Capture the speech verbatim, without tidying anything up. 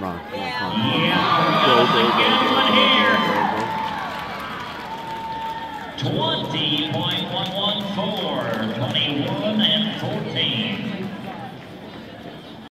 on, come on, come on. Yeah, Go, go, go, get go, one go, here. go, go, go. twenty point one one four, twenty-one and fourteen.